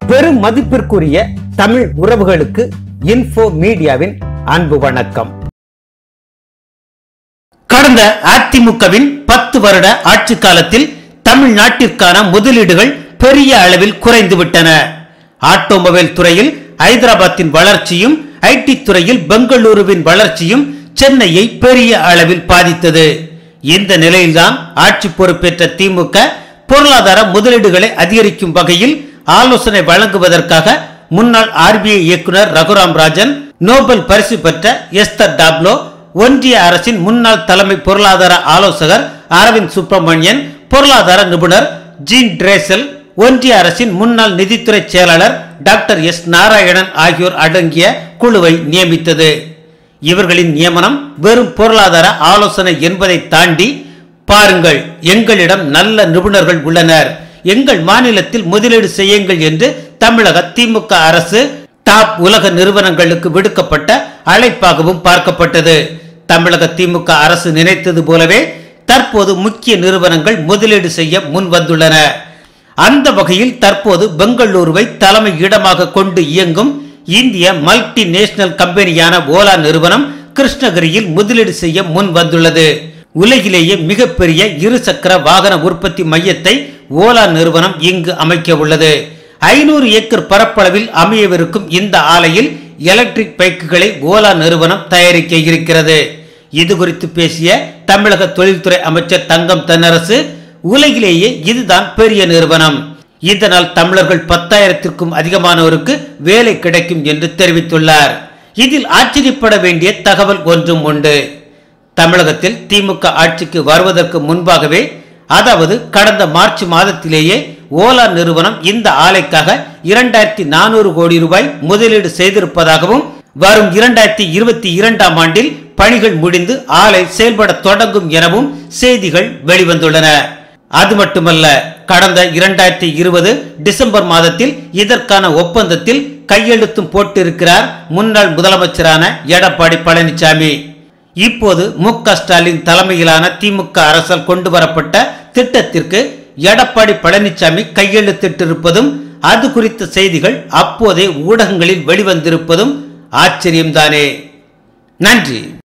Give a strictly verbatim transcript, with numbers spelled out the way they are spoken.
பெரும் மதிப்பிற்குரிய தமிழ் உறவுகளுக்கு இன்ஃபோ மீடியாவின் அன்பு வணக்கம். கடந்த அதிமுகவின் பத்து வருட ஆட்சி காலத்தில் தமிழ்நாட்டிற்கான முதலீடுகள் பெரிய அளவில் குறைந்துவிட்டன. ஆட்டோமொபைல் துறையில் ஐதராபாத்தின் வளர்ச்சியும் ஐடி துறையில் பெங்களூருவின் வளர்ச்சியும் சென்னையை பெரிய அளவில் பாதித்தது. இந்த நிலையில்தான் ஆட்சி பொறுப்பேற்ற திமுக பொருளாதார முதலீடுகளை அதிகரிக்கும் வகையில் ஆலோசனை வழங்குவதற்காக முன்னாள் ஆர்பிஐ இயக்குனர் ரகுராம் ராஜன், நோபல் பரிசு பெற்ற எஸ்தர் டாப்லோ, ஒன்றிய அரசின் முன்னாள் தலைமை பொருளாதார ஆலோசகர் அரவிந்த் சுப்பிரமணியன், பொருளாதார நிபுணர் ஜீன் டிரேசல், ஒன்றிய அரசின் முன்னாள் நிதித்துறை செயலாளர் டாக்டர் எஸ் நாராயணன் ஆகியோர் அடங்கிய குழுவை நியமித்தது. இவர்களின் நியமனம் வெறும் பொருளாதார ஆலோசனை என்பதை தாண்டி, பாருங்கள், எங்களிடம் நல்ல நிபுணர்கள் உள்ளனர், எங்கள் மாநிலத்தில் முதலீடு செய்யுங்கள் என்று தமிழக திமுக அரசு டாப் உலக நிறுவனங்களுக்கு விடுக்கப்பட்ட அழைப்பாகவும் பார்க்கப்பட்டது. தமிழக திமுக அரசு நினைத்தது போலவே தற்போது முக்கிய நிறுவனங்கள் முதலீடு செய்ய முன் வந்துள்ளன. அந்த வகையில் தற்போது பெங்களூருவை தலைமை இடமாக கொண்டு இயங்கும் இந்திய மல்டி நேஷனல் கம்பெனியான ஓலா நிறுவனம் கிருஷ்ணகிரியில் முதலீடு செய்ய முன் வந்துள்ளது. உலகிலேயே மிகப்பெரிய இருசக்கர வாகன உற்பத்தி மையத்தை ஓலா நிறுவனம் இங்கு அமைக்க உள்ளது. ஐநூறு ஏக்கர் பரப்பளவில் அமையவிருக்கும் இந்த ஆலையில் எலக்ட்ரிக் பைக்குகளை ஓலா நிறுவனம் தயாரிக்க இருக்கிறது. இது குறித்து பேசிய தமிழக தொழில்துறை அமைச்சர் தங்கம் தென்னரசு, உலகிலேயே இதுதான் பெரிய நிறுவனம், இதனால் தமிழர்கள் பத்தாயிரத்திற்கும் அதிகமானோருக்கு வேலை கிடைக்கும் என்று தெரிவித்துள்ளார். இதில் ஆச்சரியப்பட வேண்டிய தகவல் ஒன்றும் உண்டு. தமிழகத்தில் திமுக ஆட்சிக்கு வருவதற்கு முன்பாகவே, அதாவது கடந்த மார்ச் மாதத்திலேயே ஓலா நிறுவனம் இந்த ஆலைக்காக இரண்டாயிரத்தி நானூறு கோடி ரூபாய் முதலீடு செய்திருப்பதாகவும், வரும் இரண்டாயிரத்தி இருபத்தி இரண்டாம் ஆண்டில் பணிகள் முடிந்து ஆலை செயல்பட தொடங்கும் எனவும் செய்திகள் வெளிவந்துள்ளன. அது மட்டுமல்ல, கடந்த இரண்டாயிரத்தி இருபது டிசம்பர் மாதத்தில் இதற்கான ஒப்பந்தத்தில் கையெழுத்தும் போட்டிருக்கிறார் முன்னாள் முதலமைச்சரான எடப்பாடி பழனிசாமி. இப்போது மு க ஸ்டாலின் தலைமையிலான திமுக அரசால் கொண்டு வரப்பட்ட திட்டத்திற்கு எடப்பாடி பழனிசாமி கையெழுத்திட்டிருப்பதும், அது குறித்த செய்திகள் அப்போதே ஊடகங்களில் வெளிவந்திருப்பதும் ஆச்சரியம்தானே. நன்றி.